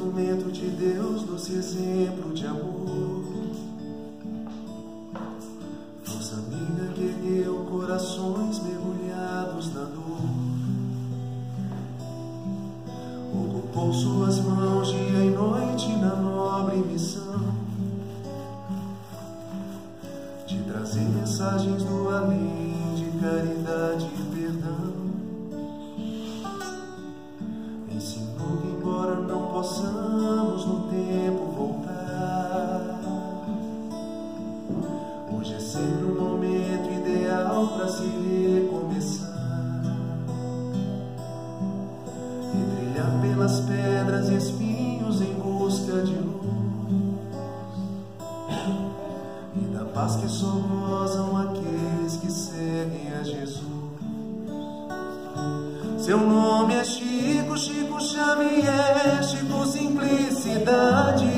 instrumento de Deus, doce exemplo de amor. Força amiga que ergueu corações mergulhados na dor. Ocupou suas mãos dia e noite na nobre missão de trazer mensagens do além, de caridade e perdão. Ensinou que embora não possamos no tempo voltar, hoje é sempre um momento ideal para se recomeçar e trilhar pelas pedras e espinhos em busca de luz e da paz que só gozam aqueles que seguem a Jesus. Seu nome é Chico, Chico Xavier, Chico Simplicidade,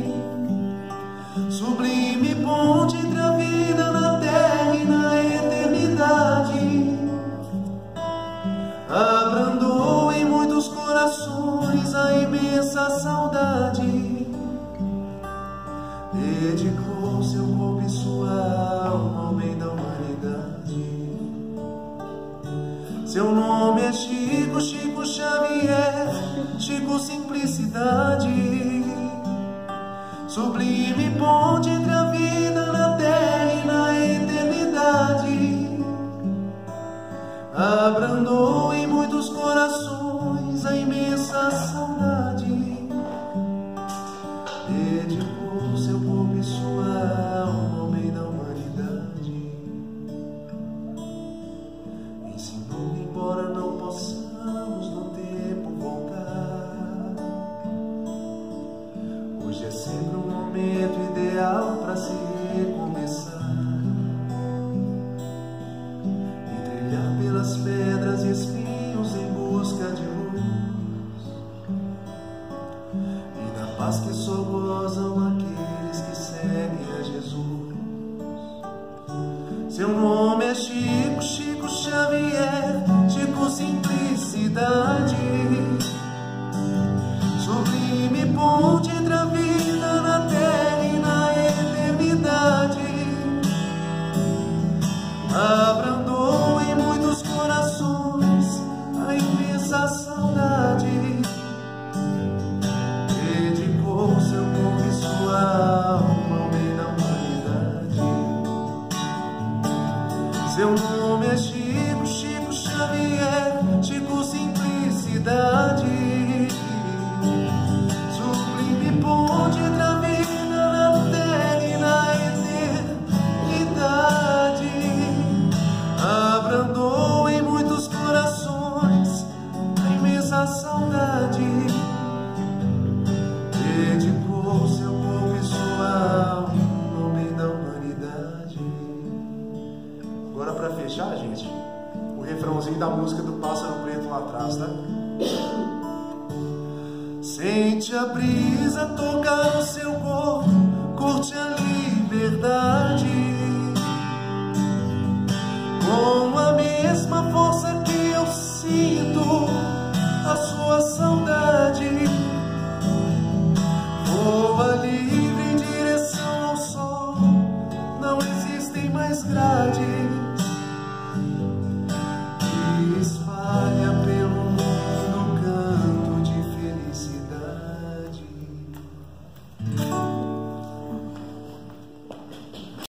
sublime ponte entre a vida na terra e na eternidade. Abrandou em muitos corações a imensa saudade, dedicou seu corpo e sua alma ao bem da humanidade. Seu nome é Chico, Chico Xavier, Chico Simplicidade, sublime ponte entre a vida na terra e na eternidade. Abrandou em muitos corações a imensa saudade, dedicou seu corpo e sua alma ao bem da humanidade. Ensinou que embora não possamos no tempo voltar, hoje é sempre um momento ideal para se recomeçar e trilhar pelas pedras e espinhos em busca de luz e da paz que só gozam aqueles que seguem a Jesus. Seu nome é Chico, Chico Xavier, Chico Simplicidade, sublime ponte entre a vida na terra e na eternidade. Abrandou em muitos corações a imensa saudade, dedicou seu corpo e sua alma ao bem da humanidade. Seu nome é Chico, Chico Xavier, Chico Simplicidade, sublime ponte entre a vida na terra e na eternidade. Abrandou em muitos corações a imensa saudade, dedicou seu corpo e sua alma ao bem da humanidade. Agora, para fechar, gente, o refrãozinho da música do Pássaro Preto lá atrás, tá? Sente a brisa tocar no seu corpo, curte a liberdade, com a mesma força que eu sinto a sua saudade.